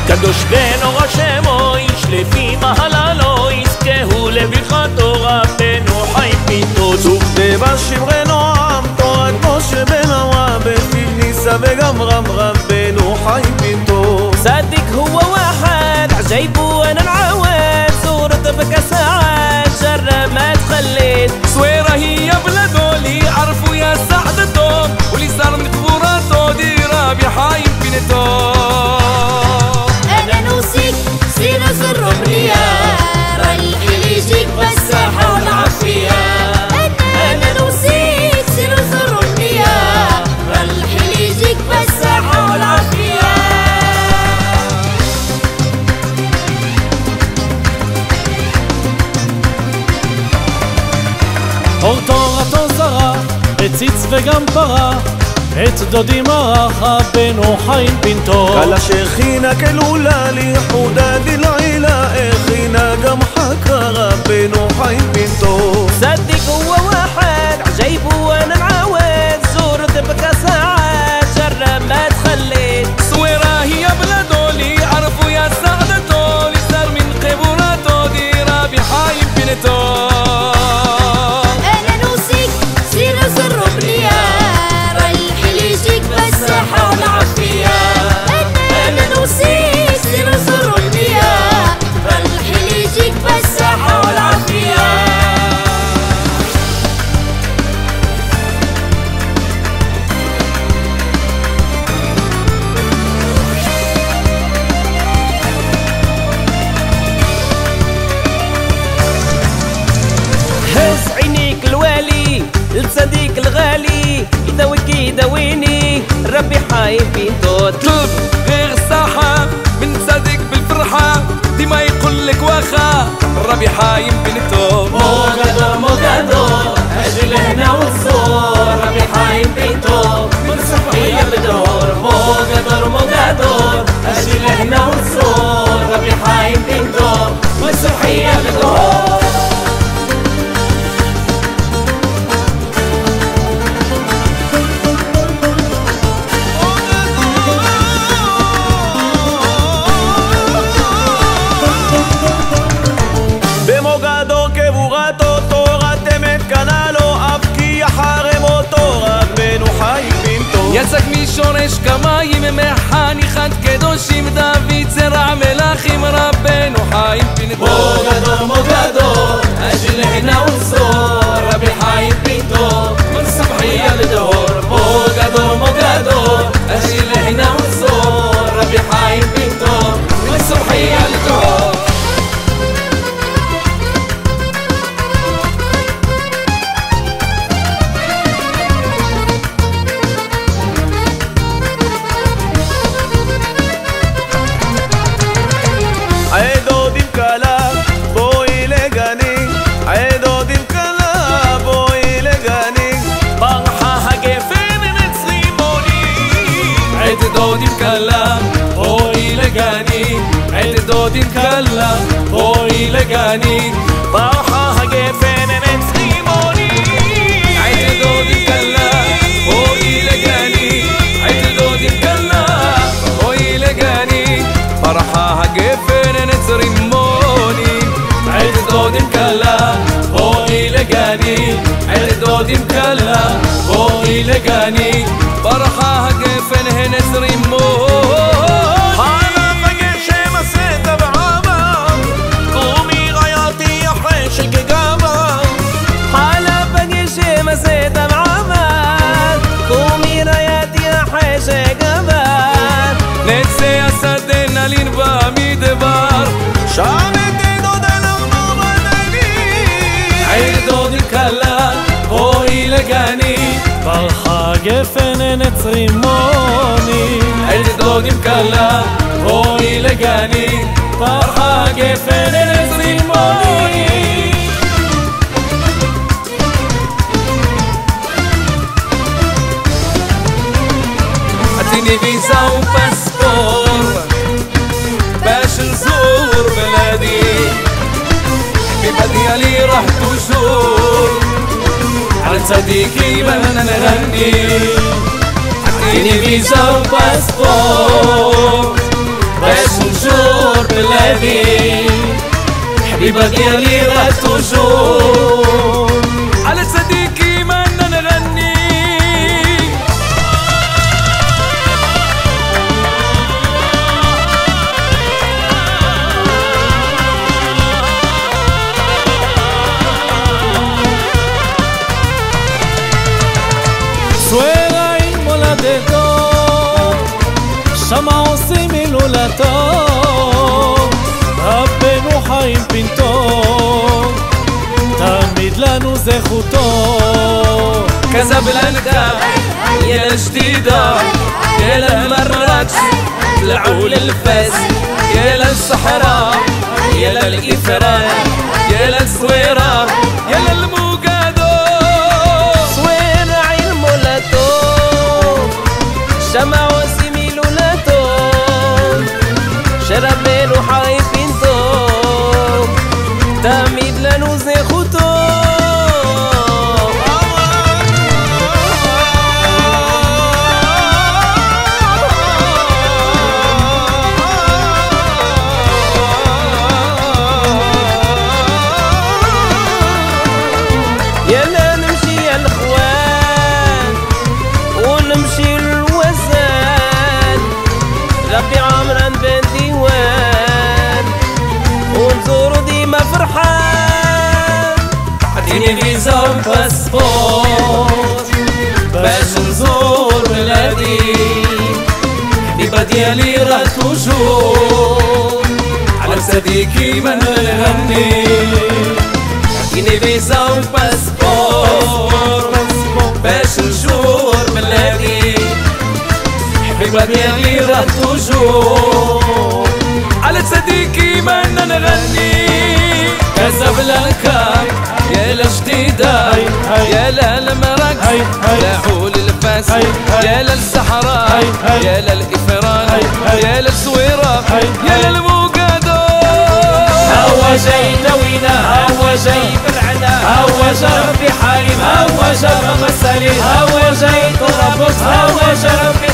קדוש ונורא שמו, איש לפי מהללו, יזכהו לביחתו רבנו חיים פיתו. וכתבה שמרנו עם, תורת משה בן הרב, ניסה וגם רבנו חיים פיתו. صدق هو واحد عجيب وانا نعود صورته بك ساعات شر ما تخليت. سويرة هي بلده اللي يعرفوا يا سعدته، واللي صار من قبوراته دي رابي حايم بنته. انا نوصيك سير زر بليار اللي يجيك بالساحة والعافية. انا نوصيك سير زر بليار اللي يجيك بالساحة والعافية. אור תורתו זרה, הציץ וגם פרה, את דודי מרח רבנו חיים פינטו. קלה שהכינה כלולה ליחודה דלעילה, הכינה גם חכה רבנו חיים פיתו. صدق هو واحد عجيب وانا نعود صورته بك ساعات شر ما تخليت. سويرة هي بلده اللي يعرفوا يا سعدته، اللي صار من قبوراته دي رابي حايم بنته. الصديق الغالي يداويك يداويني ربي حايم بيتو. طلب غير الساحة من صديق بالفرحة، ديما يقول لك واخا ربي حايم بنته. مقدر اجي لهنا والزور ربي حايم بيتو من صبحية بدور. مقدر اجي لهنا والزور ربي حايم بيتو من صبحية بدور. יצק משורש כמיים מחני חד קדושים, דוד זרע מלכים רבנו חיים פינטו. مقدر اجي لهنا والزور ربي حايم بيتو من صبحية بدور. مقدر اجي لهنا والزور ربي حايم بيتو من صبحية بدور. דודים קלה, בואי לגני, עד דודים קלה, בואי לגני, ברחה הגפן אצלי מוני. עד דודים קלה, בואי לגני, עד דודים קלה, בואי לגני, ברחה הגפן אצלי מוני. עד דודים קלה, בואי לגני, עד דודים קלה, בואי לגני, ברחה הגפן הן רימון. חלף הגשם עשית בעבר, קומי רעייתי החשק גבר. חלף הגשם עשית בעבר, קומי רעייתי החשק גבר. נצא השדה נלין במדבר, שם את דודנו בדגים. עיר דודי קלה, בואי לגני, ברחה גפן נץ רימוני. עיר דודים קלה, בואי לגני, ברחה גפן נץ רימוני. اعطيني فيزا وباسبور باش نزور بلادي، ببلدي اللي رحت وزور على صديقي بدنا نغني. اعطيني فيزا وباسبور باش نزور بلادي حبيبة ديالي راه توجور على صديقي ما نغني Suera in moladeto שמה עושים הילולתו רבנו חיים פינטו תמיד לנו זכותו كازابلانكا يا الجديدة يا مراكش طلعوا للفاس يا الصحراء يا الإفران يا الصويرة يا الموقادو صويرة عين مولاتو شمع وسيميلو لاتو شربين وحايفين تو تميد لانو زيخوتو يلا نمشي يا الاخوان ونمشي للوزان ربي عمران بن ديوان ونزورو ديما فرحان عطيني فيزا وباسبور باش نزور بلادي حبيبة ديالي راه توجور على صديقي ما نغني عطيني فيزا وباسبور باش نزور بلادي حبيبة ديالي راه توجور على صديقي ما نغني كازابلانكا يا الجديدة يا المراكش طلعوا للفاس يا للصحراء يا للإفران يا للصويرة يا للموقادو هو جاي دوينا هو جاي بالعنا هو جا ربي حارم هو جا مسالي هو جاي طرابلس هو جا ربي